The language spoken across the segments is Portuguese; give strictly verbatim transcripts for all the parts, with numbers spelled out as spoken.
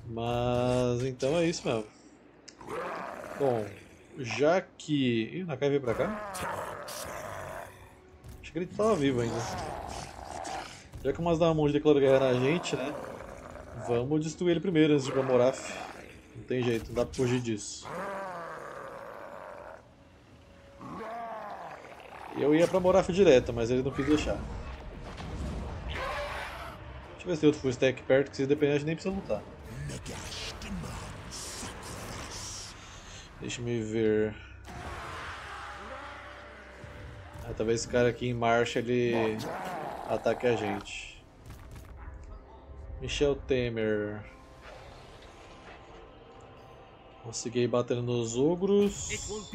Mas então é isso mesmo. Bom, já que... Ih, o Nakai veio pra cá? Achei que ele tava vivo ainda. Já que o Mazdamon declarou guerra na gente, né? Vamos destruir ele primeiro antes de ir pra Moraf. Não tem jeito, não dá pra fugir disso. Eu ia pra Moraf direto, mas ele não quis deixar. Deixa eu ver se tem outro full stack perto, que se depender a gente nem precisa lutar. Deixa eu ver. Ah, talvez esse cara aqui em marcha ele ataque a gente. Michel Temer. Consegui ir batendo nos ogros.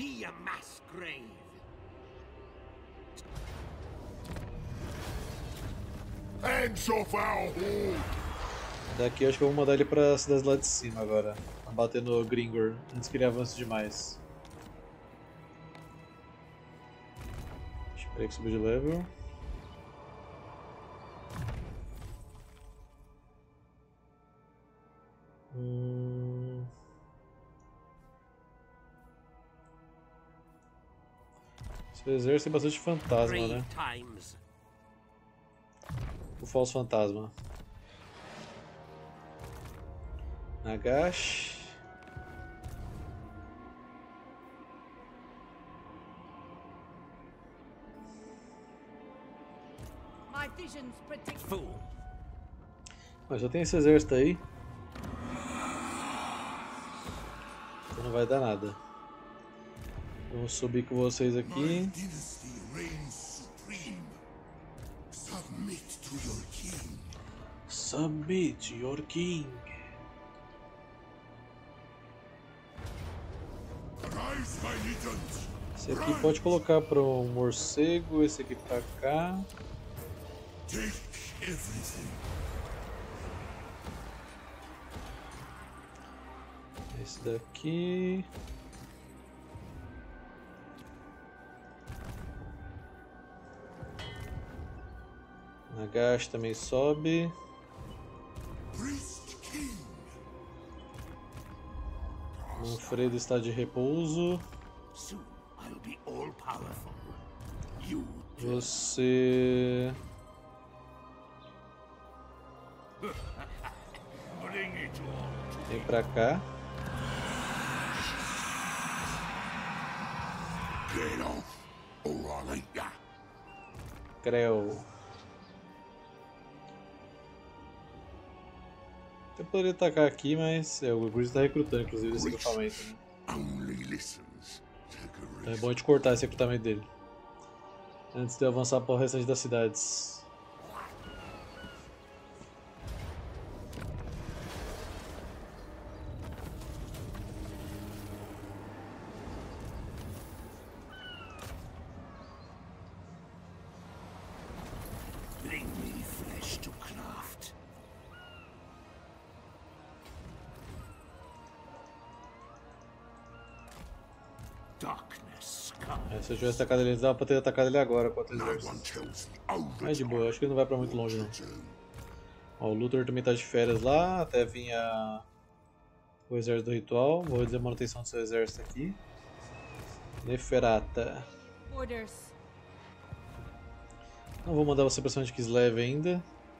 Daqui eu acho que eu vou mandar ele pra cidade lá de cima agora. Pra bater no Gringor, antes que ele avance demais. Esperei que subiu de level. Hum... Esse exército tem bastante fantasma, né? O falso fantasma. Nagash. Mas já tem esse exército aí. Então não vai dar nada. Vamos subir com vocês aqui. Submit to your king. Esse aqui pode colocar para um morcego, esse aqui para cá. Esse daqui. Nagash também sobe. Manfredo está de repouso. Você... Vem pra cá. Creu. Eu poderia atacar aqui, mas é, o Gris está recrutando, inclusive, esse equipamento. Né? Então é bom a gente cortar esse recrutamento dele. Antes de eu avançar para o restante das cidades. É, se eu tivesse atacado ele, dava pra ter atacado ele agora com outro exército. Mas de boa, acho que ele não vai pra muito longe não. Ó, o Luthor também tá de férias lá, até vir a... o exército do ritual. Vou reduzir a manutenção do seu exército aqui. Neferata. Não vou mandar você pra cima de Kislev ainda.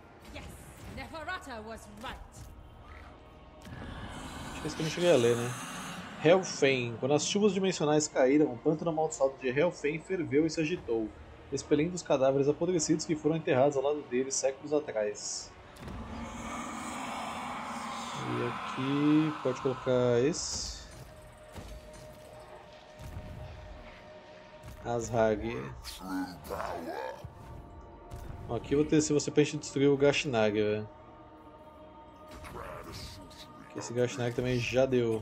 Acho que esse que eu não cheguei a ler, né? Helfen. Quando as chuvas dimensionais caíram, o pântano amaldiçoado de Helfen ferveu e se agitou, expelindo os cadáveres apodrecidos que foram enterrados ao lado dele séculos atrás. E aqui pode colocar esse. Ashag. Aqui eu vou ter se você pra gente destruir o Gashnag, velho. Esse Gashnag também já deu.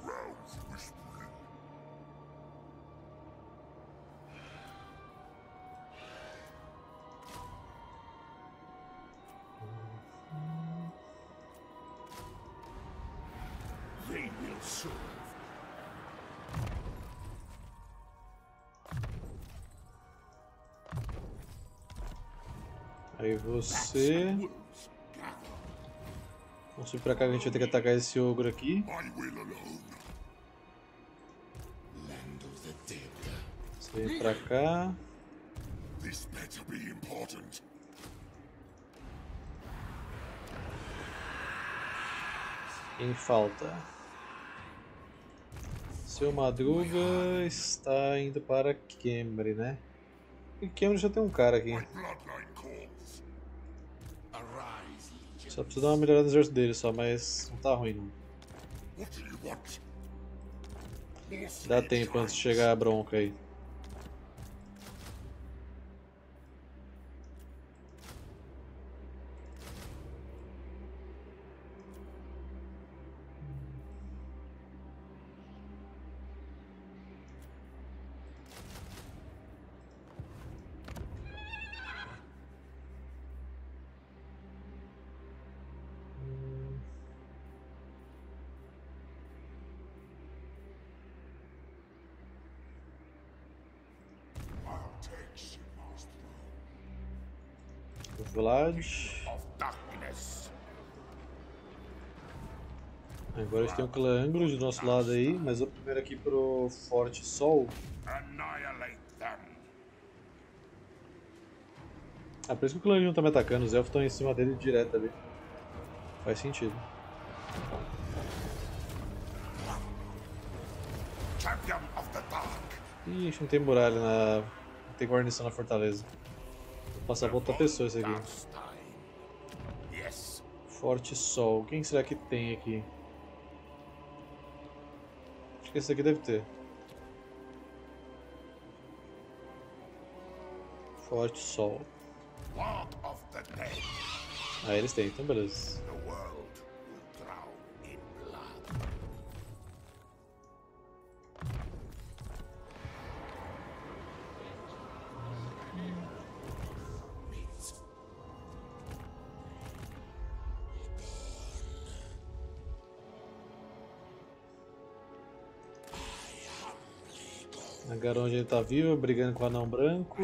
Aí você... Vamos subir pra cá que a gente vai ter que atacar esse ogro aqui. Você vem pra cá. Quem falta? Seu Madruga está indo para Khemri, né? E Khemri já tem um cara aqui. Só precisa dar uma melhorada no exército dele só, mas não tá ruim não. Dá tempo antes de chegar a bronca aí. Vlad. Agora a gente tem o clã Anglos do nosso lado aí, mas vou primeiro aqui pro Forte Sol. Ah, por isso que o clã não tá me atacando, os elfos estão em cima dele direto ali. Faz sentido. Ixi, não tem muralha na... não tem guarnição na fortaleza. Vou passar pra outra pessoa isso aqui. Forte Sol. Quem será que tem aqui? Acho que esse aqui deve ter. Forte Sol. Ah, eles têm, então beleza. A Garonde ele tá vivo, brigando com o anão branco.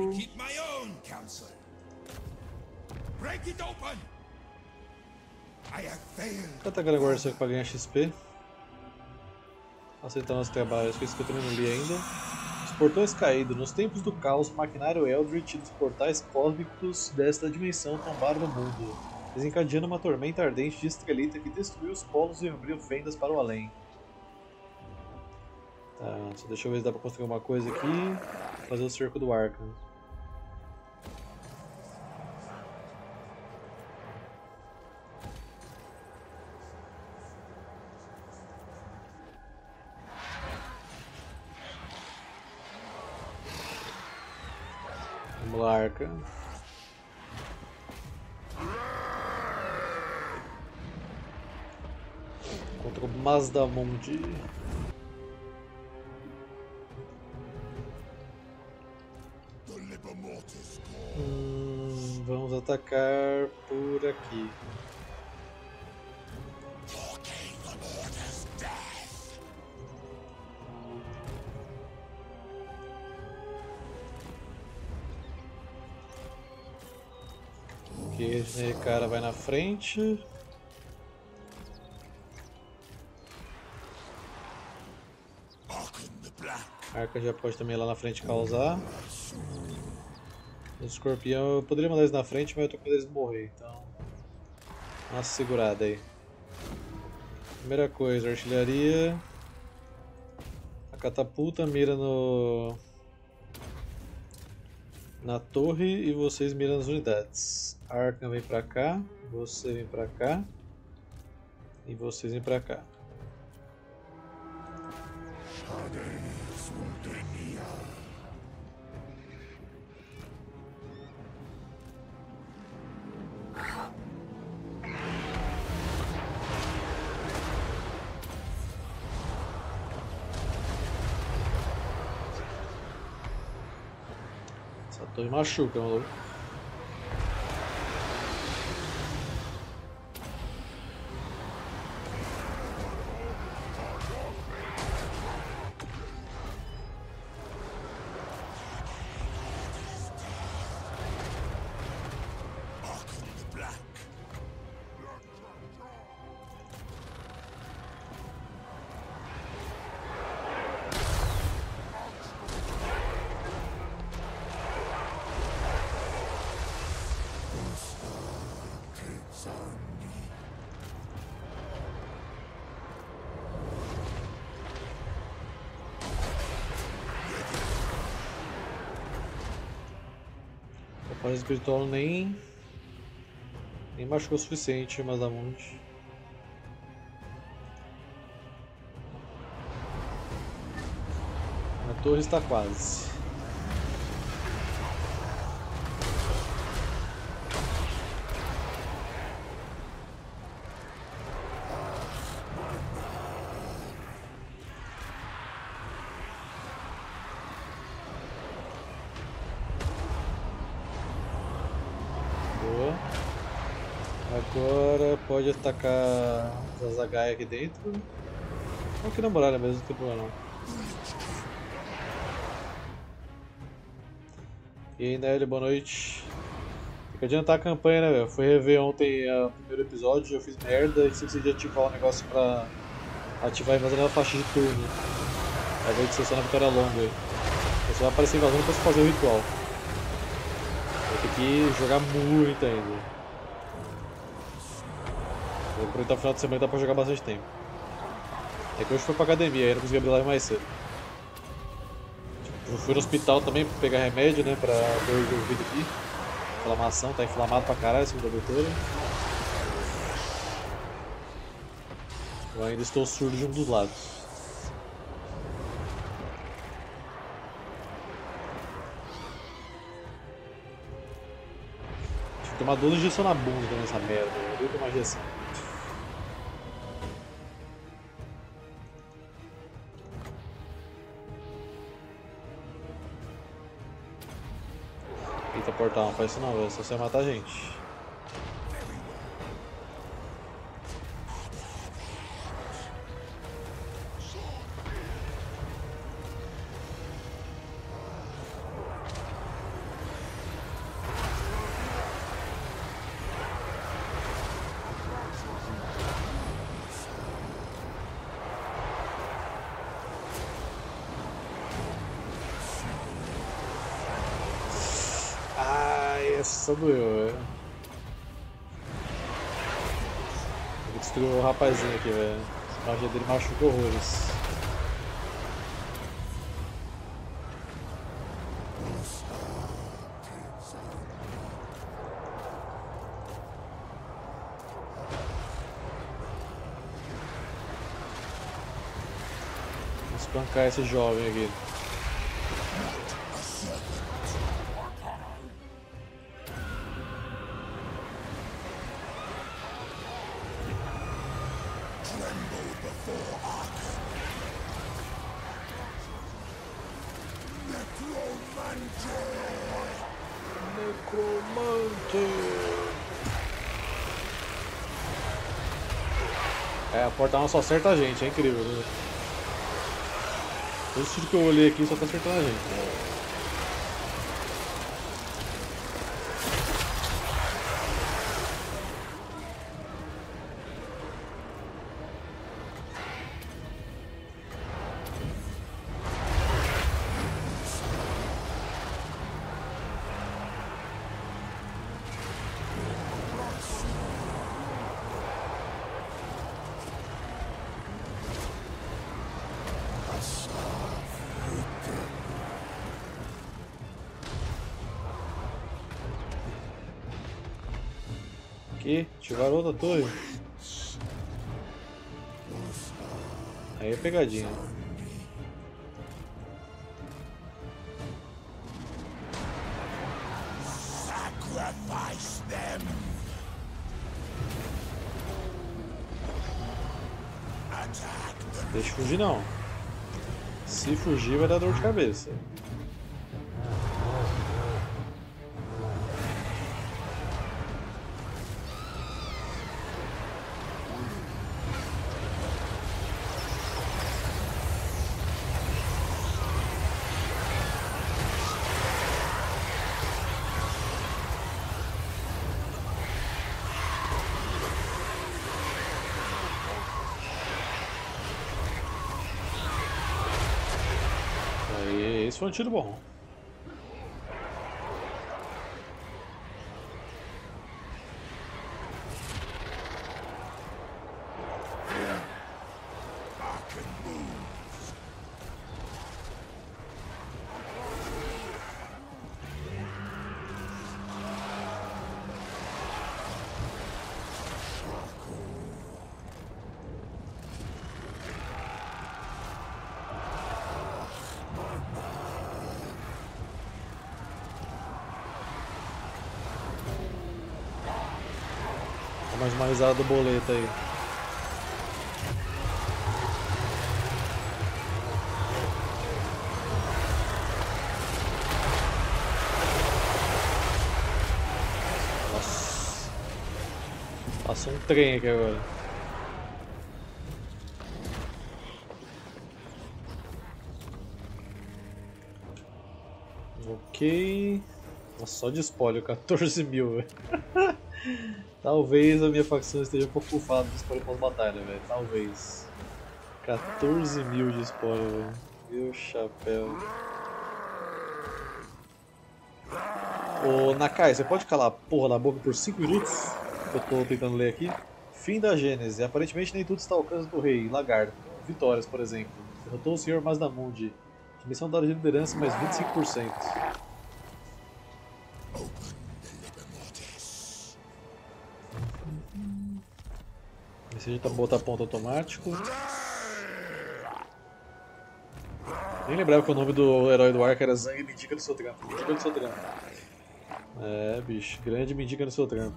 Tá atacando a guarda pra ganhar X P. Aceitar nosso trabalho, acho que isso que eu também não li ainda. Os portões caídos. Nos tempos do caos, o maquinário Eldritch dos portais cósmicos desta dimensão tombaram o mundo, desencadeando uma tormenta ardente de estrelita que destruiu os polos e abriu fendas para o além. Tá, só deixa eu ver se dá pra construir alguma coisa aqui. Fazer o cerco do Arkham. Vamos lá, Arkham. Contra o Mazdamundi. Hum, vamos atacar por aqui. Aqui esse cara vai na frente. A Arca já pode também ir lá na frente causar. O escorpião, eu poderia mandar eles na frente, mas eu tô com medo deles morrer, então... Uma segurada aí. Primeira coisa, artilharia. A catapulta mira no... na torre e vocês miram nas unidades. Arkham vem pra cá, você vem pra cá. E vocês vêm pra cá. Essa torre machuca, maluco. Parece que o espiritual nem, nem machucou o suficiente, mas da monte. A torre está quase. Agora pode atacar a Zagaia aqui dentro. Ou aqui na muralha mesmo, não tem problema não. E aí, Nelly, boa noite. Tem que adiantar a campanha, né, velho? Fui rever ontem o primeiro episódio, eu fiz merda e esqueci de ativar o negócio pra ativar a invasão na faixa de turno. Aí vai ser só na vitória longa aí. Você vai aparecer invasão depois de fazer o ritual. Vai ter que jogar muito ainda. Vou aproveitar o final de semana, dá pra jogar bastante tempo. É que hoje foi pra academia, aí não consegui abrir live mais cedo. Eu fui no hospital também pra pegar remédio, né, pra dor de ouvido aqui. Inflamação, tá inflamado pra caralho, segundo a doutora. Eu ainda estou surdo de um dos lados. Tive que tomar duas injeções na bunda nessa merda, eu odeio tomar injeção. Eita, portal, não faz isso não, velho, só você vai matar a gente. Essa doeu, velho. Ele destruiu o rapazinho aqui, velho. A magia dele machuca horrores. Vou espancar esse jovem aqui. É, a porta não só acerta a gente, é incrível, né? Todo tiro que eu olhei aqui só tá acertando a gente. Aqui, ativar outra torre. Aí é pegadinha. Deixa fugir não. Se fugir vai dar dor de cabeça. Esse foi um tiro bom. uma risada do boleto aí. Nossa. Passou um trem aqui agora. Ok. Nossa, só de spoiler, quatorze mil, velho. Talvez a minha facção esteja um pouco bufada de spoiler pós-batalha, velho. Talvez. quatorze mil de spoiler, velho. Meu chapéu. Ô Nakai, você pode calar a porra da boca por cinco minutos? Que eu tô tentando ler aqui. Fim da Gênese. Aparentemente nem tudo está ao alcance do rei, Lagarto. Vitórias, por exemplo. Derrotou o senhor Mazdamundi. Missão da liderança mais vinte e cinco por cento. Esse já tá botar ponto automático. Nem lembrava que o nome do herói do arco era Zang Mendiga no seu trampo. Mendiga no seu trampo. É, bicho, grande mendiga no seu trampo.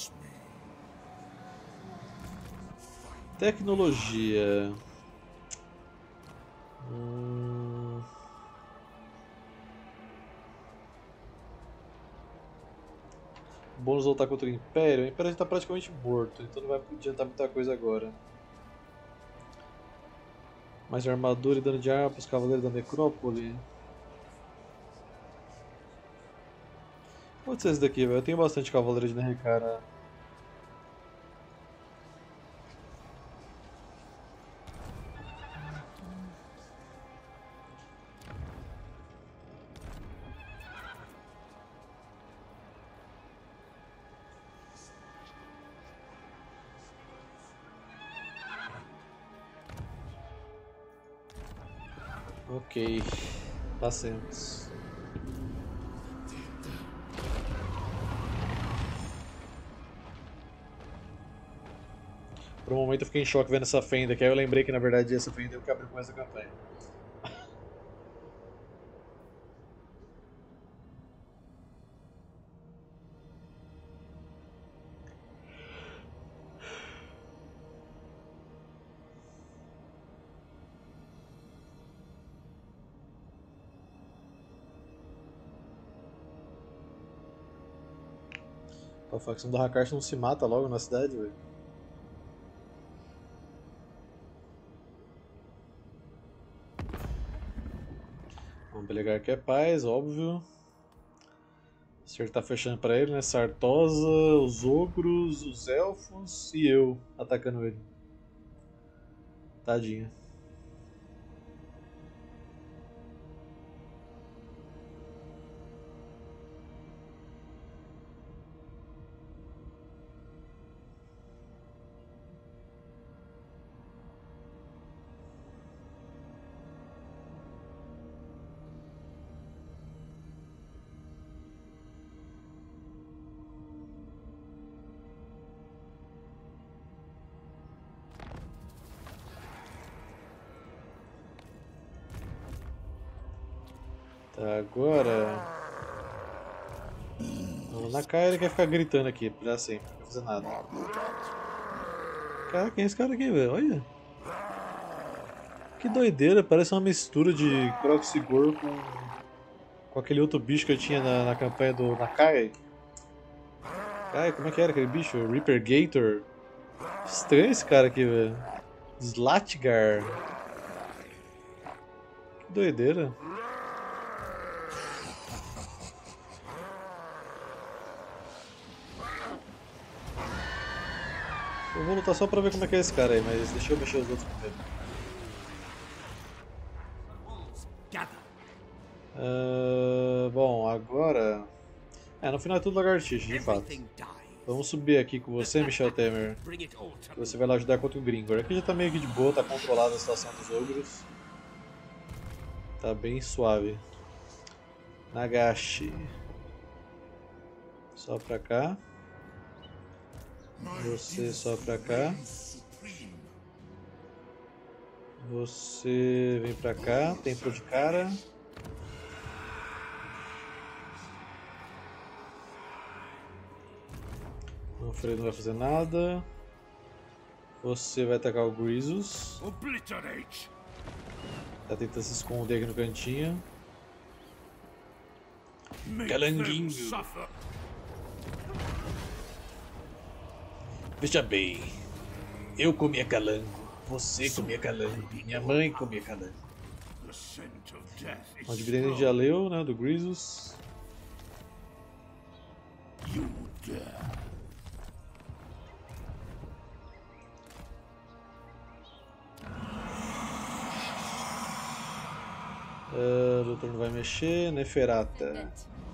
Tecnologia. Hum... Bônus voltar contra o Império. O Império está praticamente morto, então não vai adiantar muita coisa agora. Mais armadura e dano de arma para os Cavaleiros da Necrópole. Pode ser esse daqui, velho. Eu tenho bastante Cavaleiro de Nerricara. Ok, passemos. Por um momento eu fiquei em choque vendo essa fenda, que aí eu lembrei que na verdade essa fenda é o que abriu com essa campanha. A facção do Hakashi não se mata logo na cidade, velho. Vamos Belegar que é paz, óbvio. O senhor tá fechando pra ele, né? Sartosa, os ogros, os elfos e eu atacando ele. Tadinho. Tá, agora... O Nakai ele quer ficar gritando aqui pra sempre, não vai fazer nada. Cara, quem é esse cara aqui, velho? Olha. Que doideira, parece uma mistura de Croxigor com... com aquele outro bicho que eu tinha na, na campanha do Nakai. Ai, como é que era aquele bicho? Reaper Gator? Estranho esse cara aqui, velho. Slatgar. Que doideira. Eu vou lutar só pra ver como é que é esse cara aí, mas deixa eu mexer os outros primeiro. Uh, bom, agora... É, no final é tudo lagartixa, de fato. Vamos subir aqui com você, Michel Temer. Você vai lá ajudar contra o Gringor. Aqui já tá meio que de boa, tá controlada a situação dos ogros. Tá bem suave. Nagashi. Só pra cá. Você só pra cá. Você vem pra cá. Templo de cara. O Frey não vai fazer nada. Você vai atacar o Grisus. Tá tentando se esconder aqui no cantinho. Calanguinho. Veja bem. Eu comia calango. Você comia calango. Minha mãe comia calango. O dividendo a gente já leu, né? Do Grisus. Uh, o doutor não vai mexer. Neferata.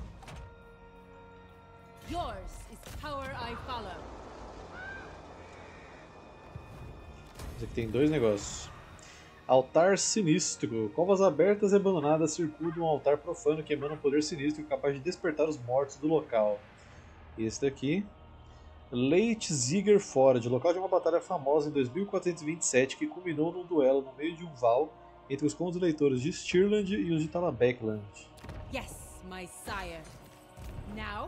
Esse aqui tem dois negócios. Altar sinistro. Covas abertas e abandonadas circundam um altar profano que emana um poder sinistro capaz de despertar os mortos do local. E esse daqui. Leitziger Forge, local de uma batalha famosa em dois mil quatrocentos e vinte e sete que culminou num duelo no meio de um val entre os conduleitores de Stirland e os de Talabecland. Yes, my sire. Now?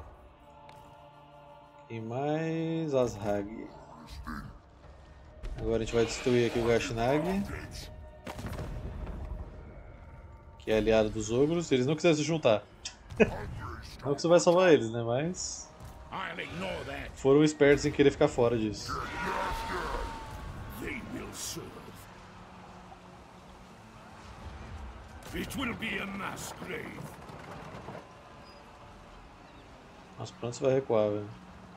E mais Azhag. Agora a gente vai destruir aqui o Gashnag, que é aliado dos ogros. Eles não quiseram se juntar. Não que você vai salvar eles, né? Mas foram espertos em querer ficar fora disso. Nossa, pronto, você vai recuar, velho.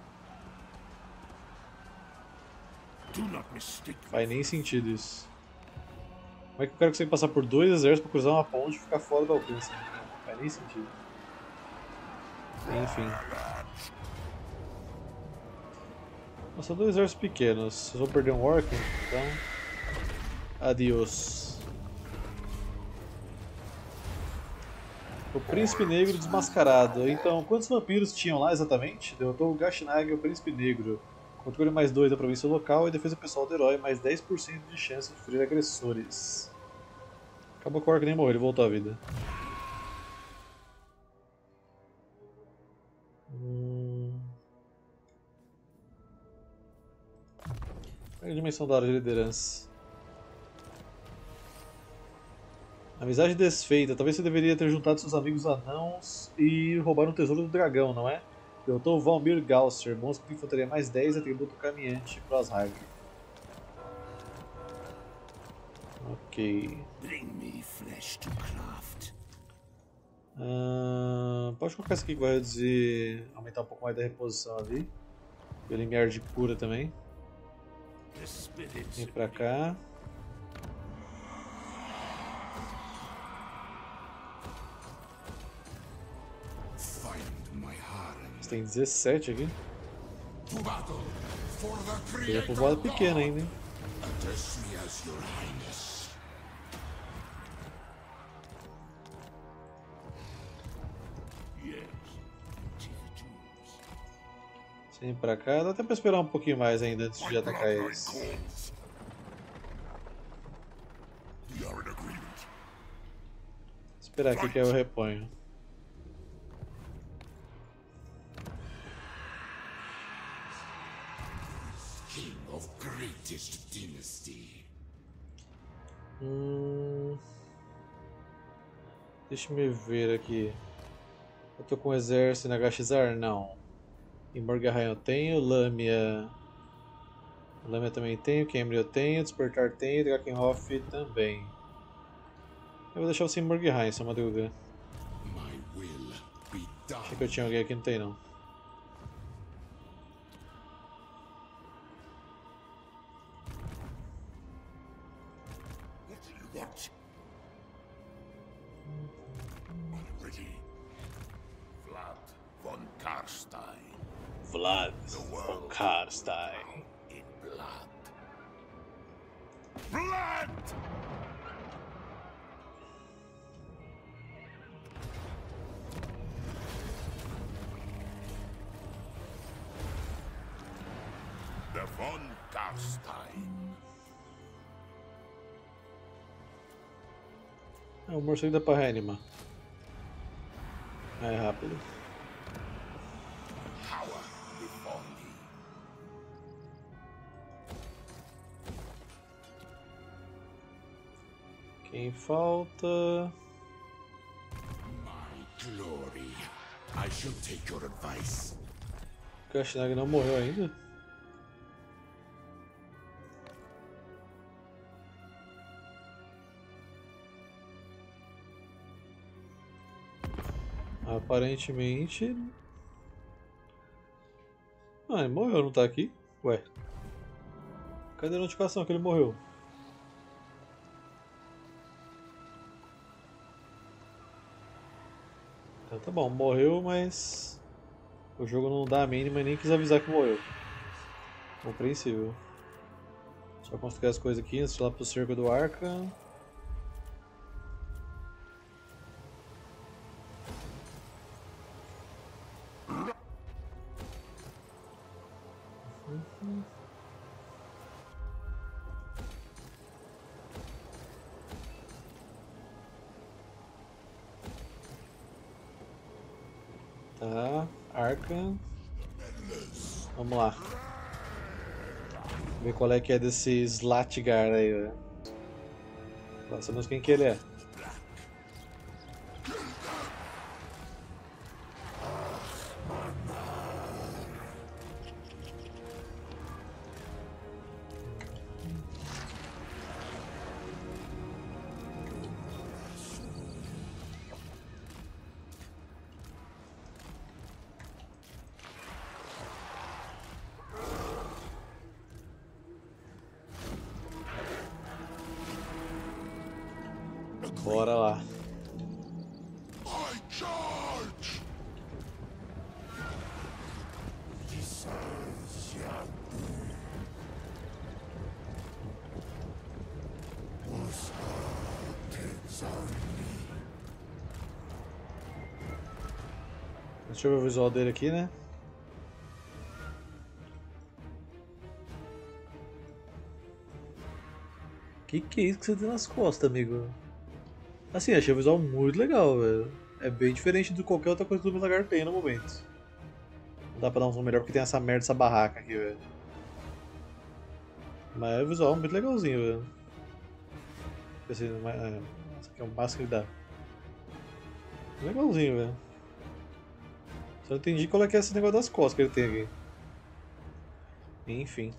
Faz nem sentido isso. Como é que o cara consegue passar por dois exércitos pra cruzar uma ponte e ficar fora do alcance? Não faz nem sentido. Enfim. Nossa, são dois exércitos pequenos. Vocês vão perder um orc? Então. Adiós. O Príncipe Negro desmascarado. Então, quantos vampiros tinham lá exatamente? Derrotou o Gashnag e o Príncipe Negro. Controle mais dois da província local e defesa pessoal do herói, mais dez por cento de chance de ferir agressores. Acabou com o orc, nem morreu, ele voltou à vida. Hum... Qual é a dimensão da área de liderança? Amizade desfeita. Talvez você deveria ter juntado seus amigos anãos e roubar um tesouro do dragão, não é? Derrotou o Valmir Gausser, monstro de infantaria mais dez, atributo caminhante para as Azhag. Ok. Uh, pode colocar isso aqui que vai reduzir, aumentar um pouco mais da reposição ali. E o limiar de cura também. Vem pra cá. Tem dezessete aqui. Ele é povoado pequeno ainda, hein? Vem pra cá, dá até pra esperar um pouquinho mais ainda antes de atacar eles. Esperar aqui que eu reponho. Hum... Deixa eu ver aqui. Eu tô com o exército na Gashizar? Não. Em Morghain eu tenho, Lamia... Lamia também tenho, Khemri eu tenho, Despertar tenho, Drakenhof também. Eu vou deixar você em Morghain, só Madruga. Achei que eu tinha alguém aqui, não tem não. Vlad von Karstein. In blood. Blood! The von Karstein. É, o morcego dá pra reanimar. É rápido. Quem falta? My glory. I shall take your advice. O Kashnag não morreu ainda? Aparentemente... Ah, ele morreu, não tá aqui? Ué. Cadê a notificação que ele morreu? Então tá bom, morreu, mas... O jogo não dá a mínima e nem quis avisar que morreu. Compreensível. Só construir as coisas aqui antes de ir lá pro cerco do Arca. Tá, Arca. Vamos lá. Ver qual é que é desse Slatgar aí, velho. Lá sabemos quem que ele é. Bora lá. Deixa eu ver o visual dele aqui, né? Que que é isso que você tem nas costas, amigo? Assim, achei o visual muito legal, velho. É bem diferente de qualquer outra coisa que o Milagar tem no momento. Não dá pra dar um zoom melhor porque tem essa merda, essa barraca aqui, velho. Mas é o visual muito legalzinho, velho. Esse, é, esse aqui é o máximo que dá. Legalzinho, velho. Só entendi qual é que é esse negócio das costas que ele tem aqui. Enfim.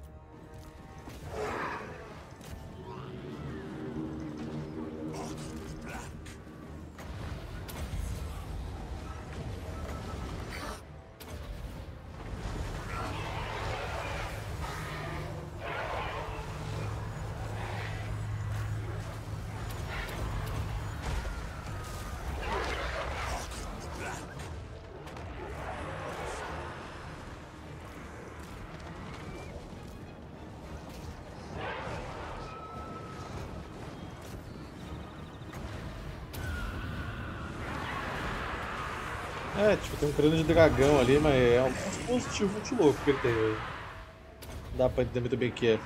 É, tipo, tem um crânio de dragão ali, mas é um dispositivo muito louco que ele tem, velho. Não dá pra entender muito bem o que é.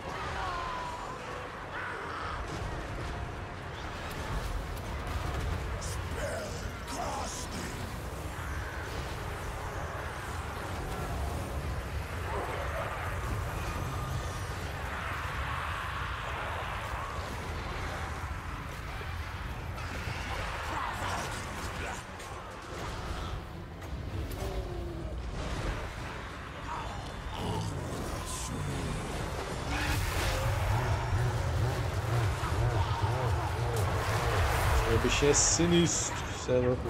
O bichinho é sinistro, você é louco.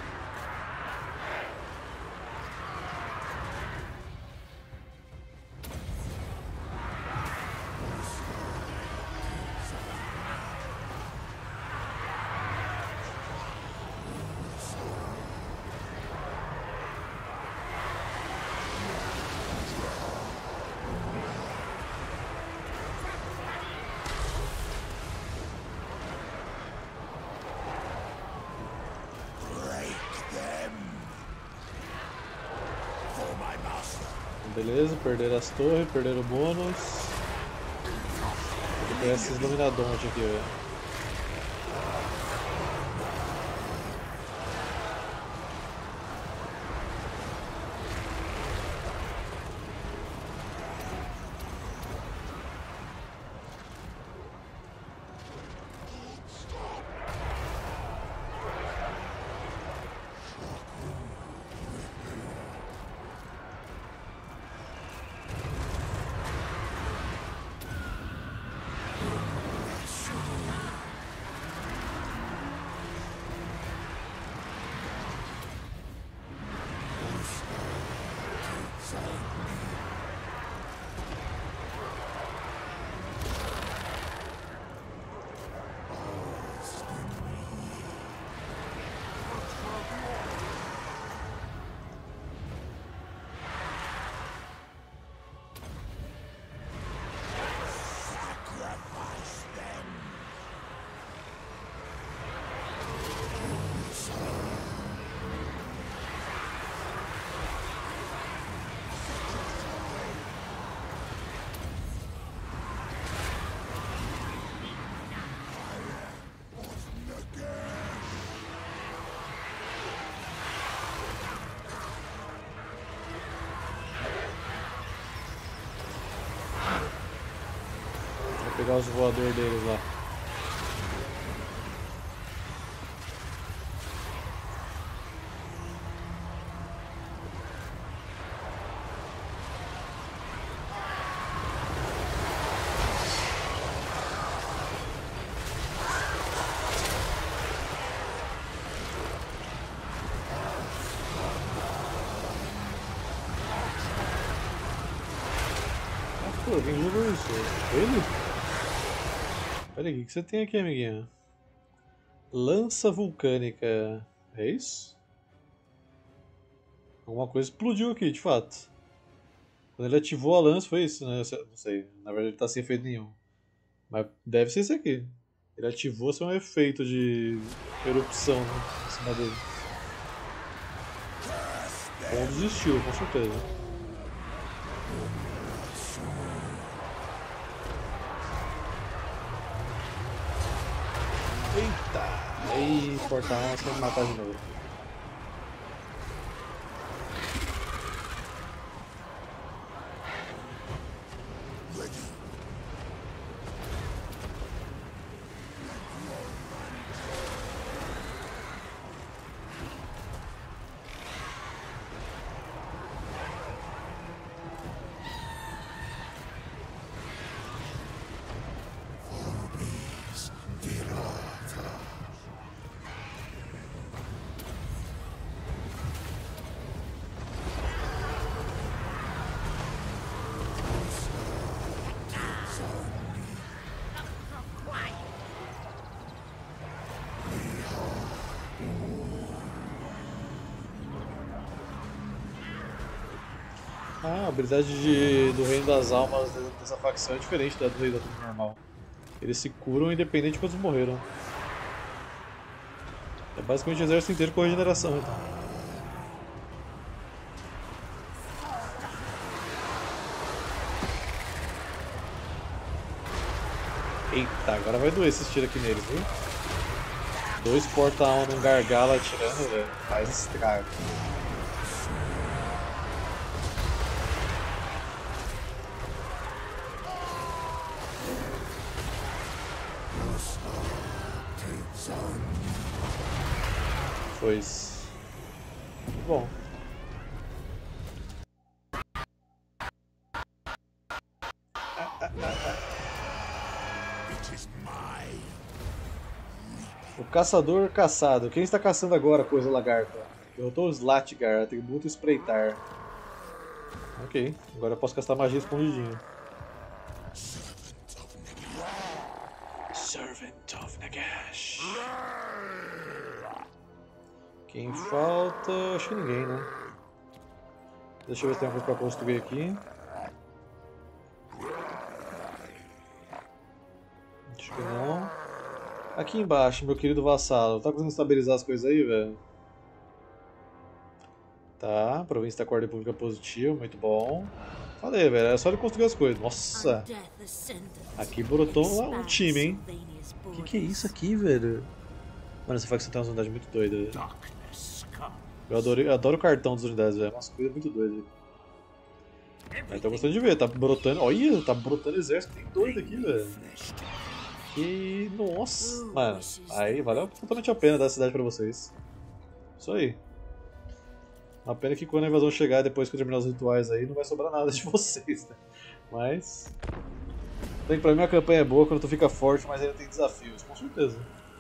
Beleza, perderam as torres, perderam o bônus. Vou pegar esses iluminadontes aqui, velho. pegar os voadores deles lá. Pô, quem jogou isso? Ele? Pera aí, o que você tem aqui, amiguinha? Lança vulcânica. É isso? Alguma coisa explodiu aqui, de fato. Quando ele ativou a lança, foi isso, né? Não sei. Na verdade, ele tá sem efeito nenhum. Mas deve ser isso aqui. Ele ativou sem um efeito de erupção, né, em cima dele. Bom, desistiu, com certeza. Eita! Aí, portal, você vai me matar de novo. Ah, a habilidade de, do Reino das Almas dessa facção é diferente da do Rei da Tudo normal. Eles se curam independente de quantos morreram. É basicamente o exército inteiro com regeneração, então. Eita, agora vai doer esses tiros aqui neles, viu? Dois porta-alma num gargalo atirando, velho. Faz estrago. Pois. Bom. O caçador caçado. Quem está caçando agora, coisa lagarta? Derrotou o Slatgar, atributo espreitar. Ok, agora eu posso castar magia escondidinho. Servant of Nagash. Quem falta? Acho que ninguém, né? Deixa eu ver se tem alguma coisa pra construir aqui. Acho que não. Aqui embaixo, meu querido vassalo. Tá conseguindo estabilizar as coisas aí, velho? Tá, província da Corda Pública positiva, muito bom. Falei, velho, é só ele construir as coisas. Nossa! Aqui brotou lá um time, hein? O que, que é isso aqui, velho? Mano, essa facção tem umas unidades muito doidas. Eu adoro, eu adoro o cartão das unidades, velho. Umas coisas muito doidas. Mas tô gostando de ver, tá brotando. Olha, tá brotando exército. Tem doido aqui, velho. E. Nossa! Mano, aí valeu totalmente a pena dar a cidade pra vocês. Isso aí. Uma pena que quando a invasão chegar, depois que eu terminar os rituais aí, não vai sobrar nada de vocês, né? Mas. Bem, pra mim a campanha é boa quando tu fica forte, mas ainda tem desafios, com certeza.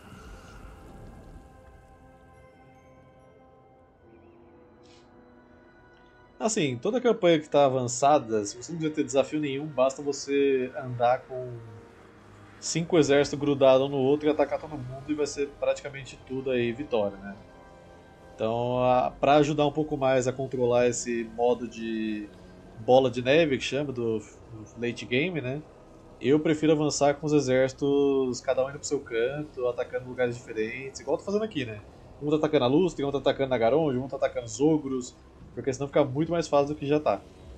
Assim, toda campanha que está avançada, se você não quiser ter desafio nenhum, basta você andar com cinco exércitos grudados um no outro e atacar todo mundo e vai ser praticamente tudo aí vitória, né? Então, para ajudar um pouco mais a controlar esse modo de bola de neve, que chama, do late game, né? Eu prefiro avançar com os exércitos, cada um indo pro seu canto, atacando lugares diferentes, igual eu tô fazendo aqui, né? Um tá atacando a Lúcia, um tá atacando a Garonde, um tá atacando os ogros, porque senão fica muito mais fácil do que já tá.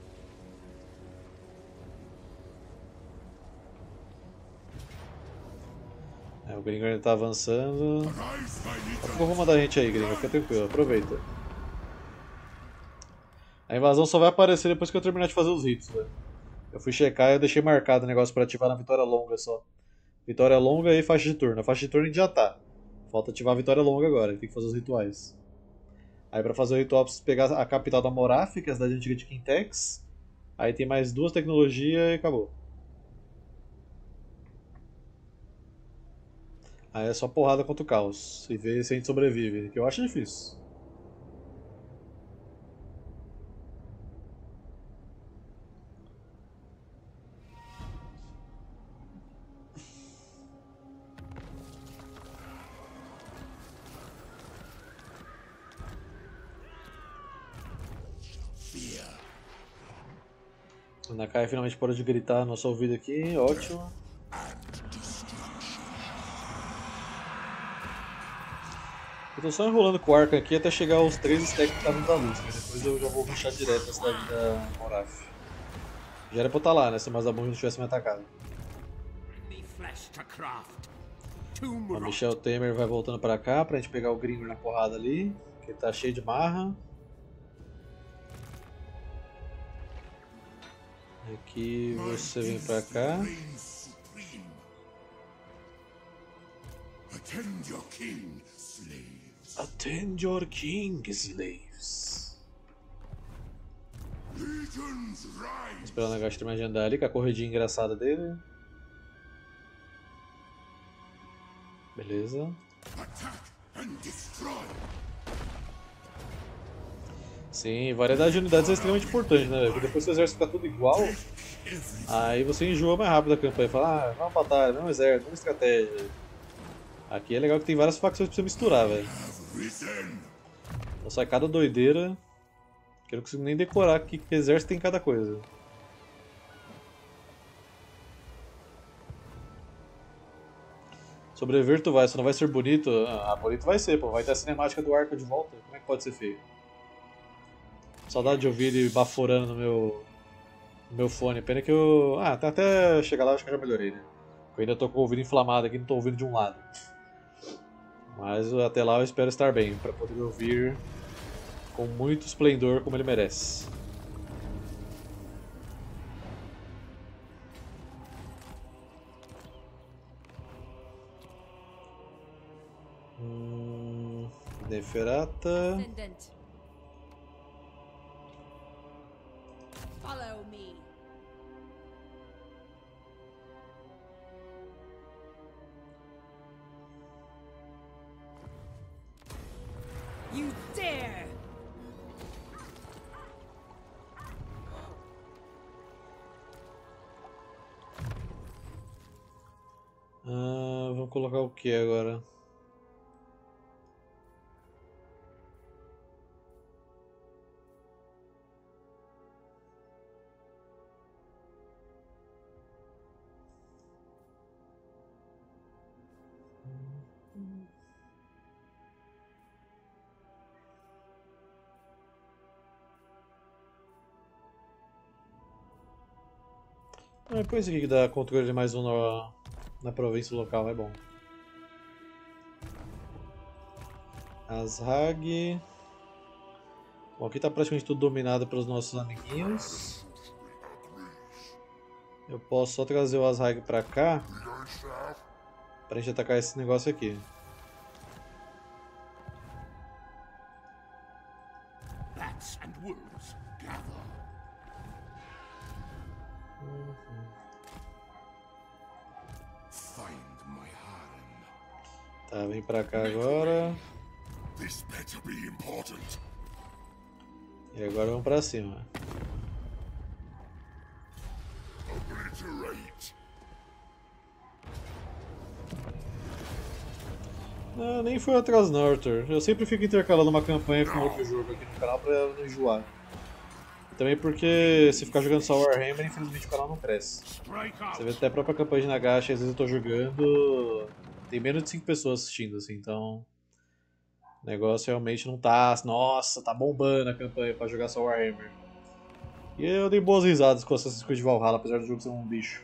É, o gringo ainda tá avançando. Eu vou mandar a gente aí, gringo, fica tranquilo, aproveita. A invasão só vai aparecer depois que eu terminar de fazer os ritos, velho. Eu fui checar e eu deixei marcado o negócio pra ativar na vitória longa só. Vitória longa e faixa de turno. A faixa de turno a gente já tá. Falta ativar a vitória longa agora, tem que fazer os rituais. Aí pra fazer o ritual eu preciso pegar a capital da Morath, que é a cidade antiga de Quintex. Aí tem mais duas tecnologias e acabou. Aí é só porrada contra o caos. E ver se a gente sobrevive, que eu acho difícil. A Nakai finalmente parou de gritar no nosso ouvido aqui, ótimo. Eu tô só enrolando com o arco aqui até chegar aos três stacks que estavam da luz, né? Depois eu já vou rushar direto na cidade da Morath. Já era pra eu estar lá, né? Se o Mazabun não tivesse me atacado. O Michel Temer vai voltando pra cá pra gente pegar o Grimmer na porrada ali, que ele tá cheio de marra. Aqui você vem pra cá. Attend your king, slaves. Attend your king, slaves. Legions rise. Esperando a Gash terminar de andar ali com a corridinha engraçada dele. Beleza. Attack and destroy. Sim, variedade de unidades é extremamente importante, né? Porque depois que o exército fica tudo igual, aí você enjoa mais rápido a campanha. Fala, ah, não é uma batalha, não é um exército, não é uma estratégia. Aqui é legal que tem várias facções pra você misturar, velho. Então sai cada doideira, que eu não consigo nem decorar que exército tem cada coisa. Sobreviver tu vai, só não vai ser bonito. Ah, bonito vai ser, pô. Vai ter a cinemática do arco de volta. Como é que pode ser feio? Saudade de ouvir ele baforando no meu, no meu fone. Pena que eu... Ah, até chegar lá eu acho que eu já melhorei, né? Eu ainda tô com o ouvido inflamado aqui, não tô ouvindo de um lado. Mas até lá eu espero estar bem, para poder ouvir com muito esplendor como ele merece. Hum, Neferata. Ascendant. Follow me. You dare! Ah, vamos colocar o que agora? Ah, põe isso aqui que dá controle de mais um na, na província local, é bom. Azhag. Bom, aqui tá praticamente tudo dominado pelos nossos amiguinhos. Eu posso só trazer o Azhag pra cá pra gente atacar esse negócio aqui. Bats and wolves gather. Find my harem. Tá, vem pra cá agora. This better be important. E agora vamos pra cima. Obliterate. Não, nem foi atrás não, Arthur. Eu sempre fico intercalando uma campanha com outro jogo aqui no canal pra não enjoar. Também porque se ficar jogando só Warhammer, infelizmente o canal não cresce. Você vê até a própria campanha de Nagash, às vezes eu tô jogando, tem menos de cinco pessoas assistindo, assim, então... O negócio realmente não tá... Nossa, tá bombando a campanha pra jogar só Warhammer. E eu dei boas risadas com Assassin's Creed Valhalla, apesar do jogo ser um bicho.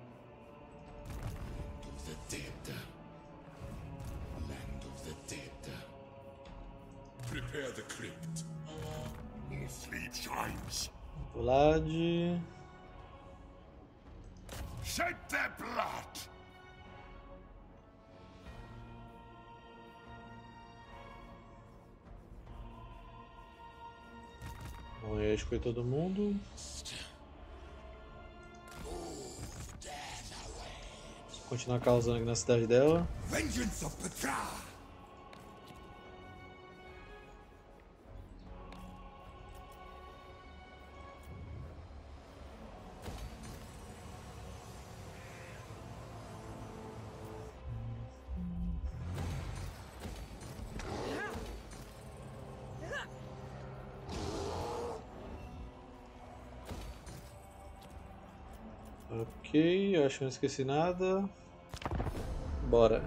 Prepare the crypt. More sleep chimes. Vlad... Shed their blood. Bom, aí acho que foi todo mundo. Continuar causando aqui na cidade dela. Vengeance of Petra. Ok, acho que não esqueci nada. Bora.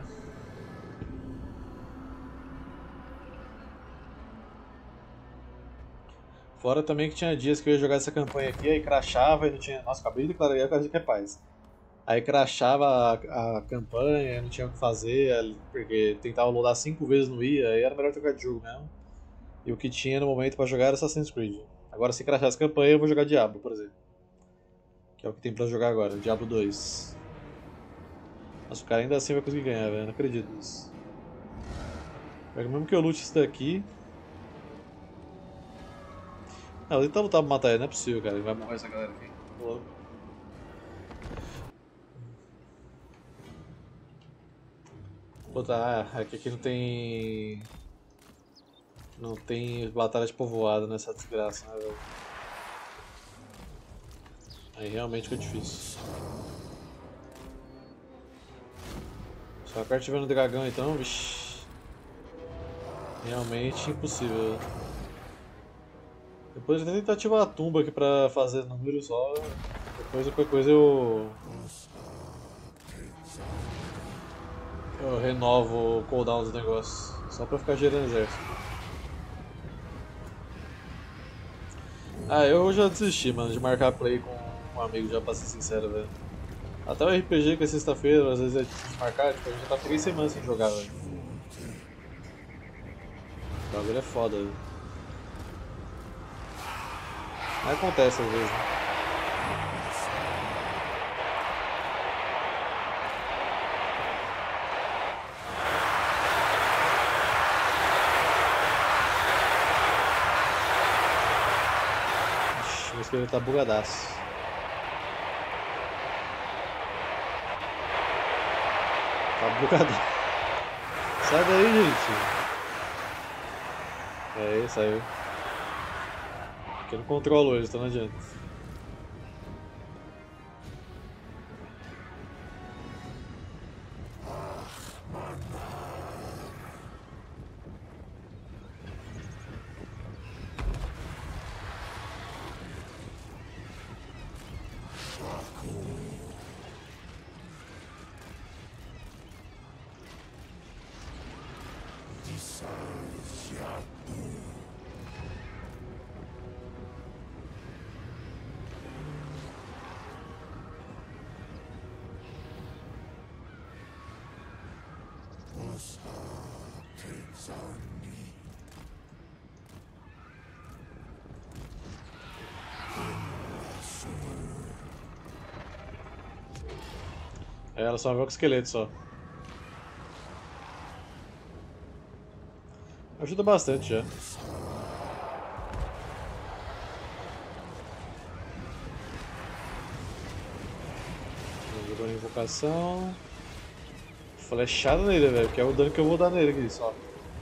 Fora também que tinha dias que eu ia jogar essa campanha aqui, aí crashava e não tinha... Nossa, acabei de declarar que a gente é paz. Aí crashava a, a campanha, não tinha o que fazer, porque tentava loadar cinco vezes não ia, aí era melhor trocar de jogo mesmo. E o que tinha no momento pra jogar era Assassin's Creed. Agora se crashar essa campanha eu vou jogar Diablo, por exemplo. Que é o que tem pra jogar agora, Diablo dois. Mas o cara ainda assim vai conseguir ganhar, velho, não acredito nisso. Mesmo que eu lute isso daqui... Não, vou tentar lutar pra matar ele, não é possível, cara, vai morrer essa galera aqui. Pô. Puta, ah, é que aqui não tem... Não tem batalha de povoado nessa desgraça, né, velho? Aí realmente fica difícil. Só a carta tiver no dragão então, vixi. Realmente impossível. Depois eu vou tentar ativar a tumba aqui pra fazer número só. Depois qualquer coisa eu... Eu renovo o cooldown dos negócios. Só pra ficar gerando exército. Ah, eu já desisti, mano, de marcar play com um amigo, já pra ser sincero, velho. Até o R P G que é sexta-feira, às vezes é difícil de marcar, tipo, a gente já tá três semanas sem jogar, velho. O bagulho é foda, velho. Mas acontece às vezes, né? Ixi, meu esqueleto tá bugadaço. Tá bugadaço. Sai daí, gente. É, aí, saiu. Porque eu não controlo eles, então não adianta. É, ela só vai com o esqueleto só. Ajuda bastante já. Jogou na invocação. Flechada nele, velho, que é o dano que eu vou dar nele aqui só.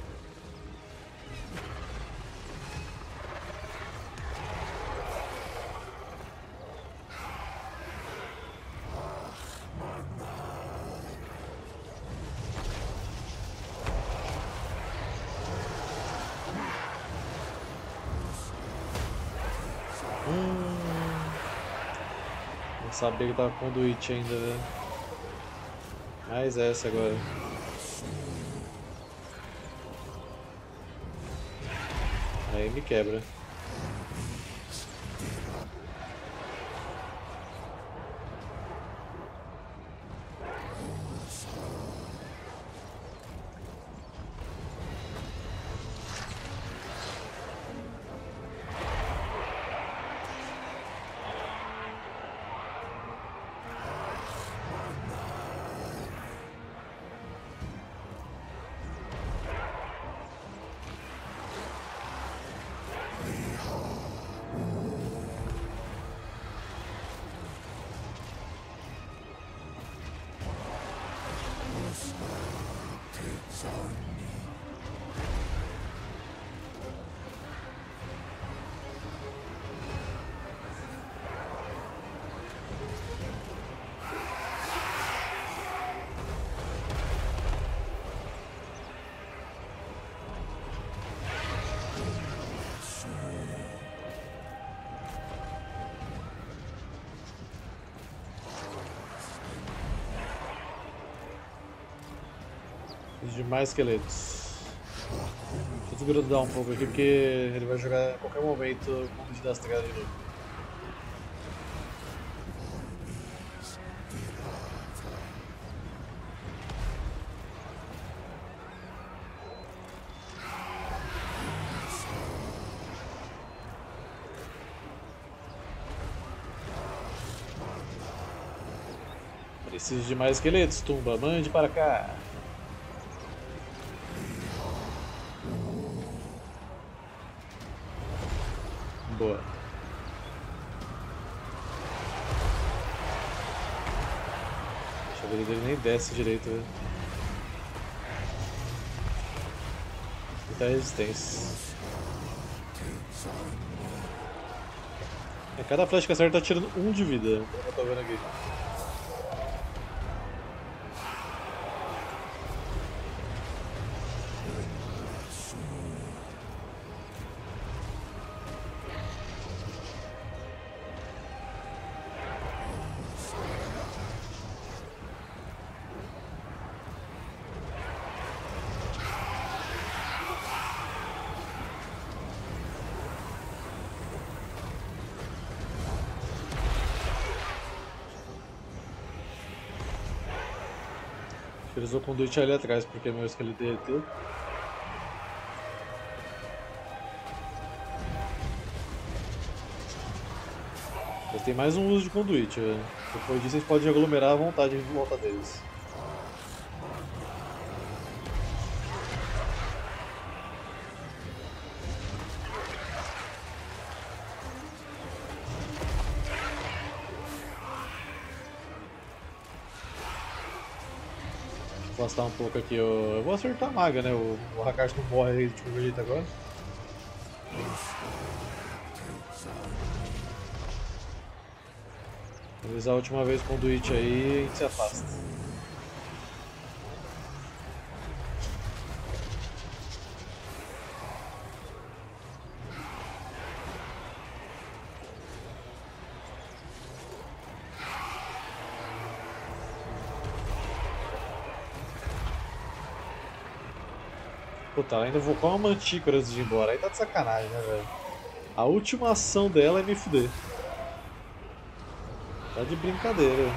Sabia que tava com conduíte ainda, velho. Mais essa agora. Aí me quebra. De mais esqueletos. Deixa eu desgrudar um pouco aqui porque ele vai jogar a qualquer momento com o bicho das trevas de novo. Preciso de mais esqueletos, Tumba, mande para cá. Boa. A vida dele nem desce direito, velho. E tá resistência. É, cada flecha que acerta tá tirando um de vida, como eu tô vendo aqui. Eles vão com o Conduit ali atrás, porque meu esqueleto derreteu. Mas tem mais um uso de Conduit, velho. Depois disso eles podem aglomerar à vontade em volta deles. Afastar um pouco aqui, eu, eu vou acertar a maga, né? O, o Hakashi não morre aí de qualquer jeito agora. Vou usar a última vez com o Conduit aí e a gente se afasta. Puta, ela ainda invocou uma mantícora antes de ir embora, aí tá de sacanagem, né, velho? A última ação dela é me fuder. Tá de brincadeira.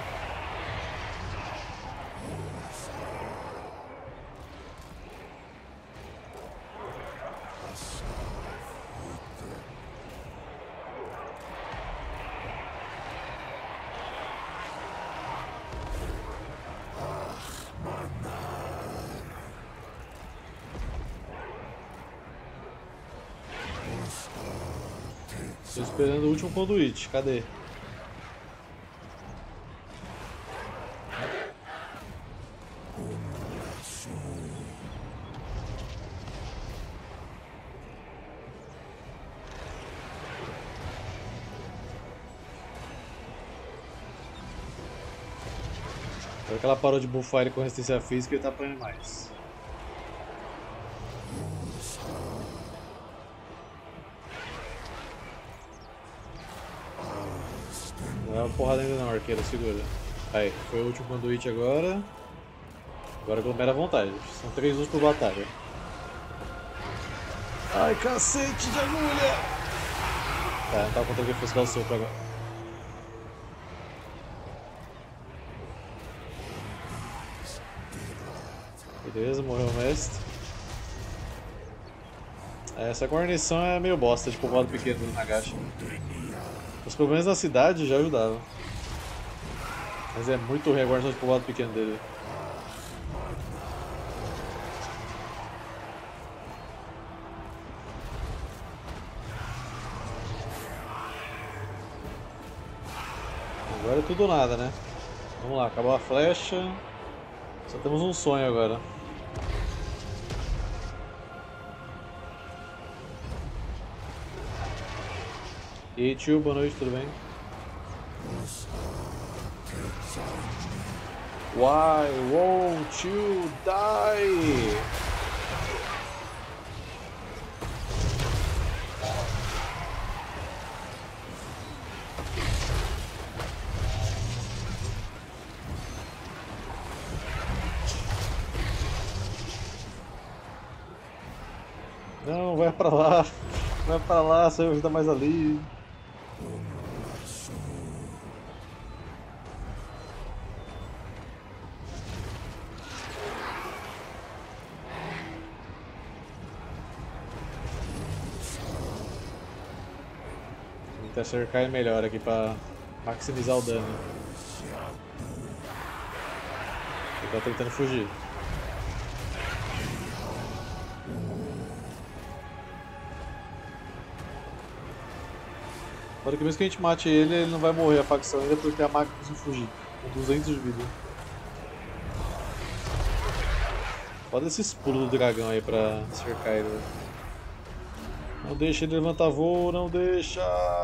Tô esperando o último Conduit, cadê? Agora que ela parou de buffar ele com resistência física, ele tá apanhando mais. Não é uma porrada ainda não, arqueiro, segura. Aí, foi o último Conduit agora. Agora aglomera à vontade. São três usos por batalha. Ai, cacete de agulha! Tá, não tava contando que fosse dar o sopro agora. Beleza, morreu o mestre. Essa guarnição é meio bosta de povoado pequeno do Nagashi. Os problemas da cidade já ajudavam. Mas é muito ruim a guarnição de povoado pequeno dele. Agora é tudo ou nada, né? Vamos lá, acabou a flecha. Só temos um sonho agora. E aí, tio, boa noite, tudo bem? Why won't you die? Não, vai pra lá, vai pra lá, você vai ajudar mais ali. Tentar cercar ele melhor aqui pra maximizar o dano. Ele tá tentando fugir. Agora que mesmo que a gente mate ele, ele não vai morrer a facção ainda porque a máquina conseguiu fugir. Com duzentos de vida. Foda esses pulos do dragão aí pra cercar ele. Não deixa ele levantar voo, não deixa!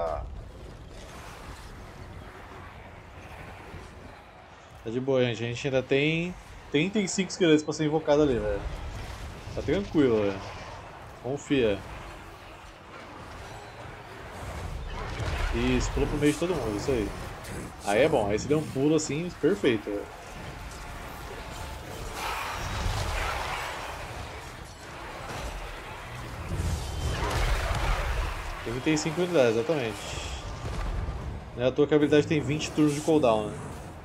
Tá de boa, gente. A gente ainda tem trinta e cinco esqueletos pra ser invocado ali, velho. Tá tranquilo, velho. Confia. Isso, pula pro meio de todo mundo, isso aí. Aí é bom, aí você deu um pulo assim, perfeito, velho. trinta e cinco unidades, exatamente. Não é à toa que a habilidade tem vinte turnos de cooldown, né?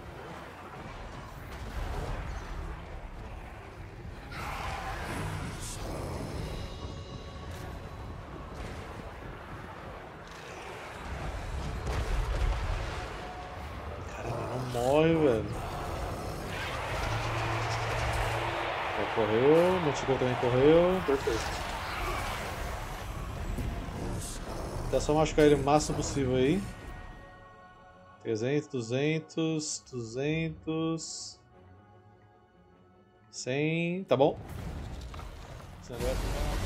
Morre, velho. Já correu, Manticore também correu, perfeito. Tá só machucar ele o máximo possível aí. trezentos, duzentos, duzentos. cem, tá bom? cem agora.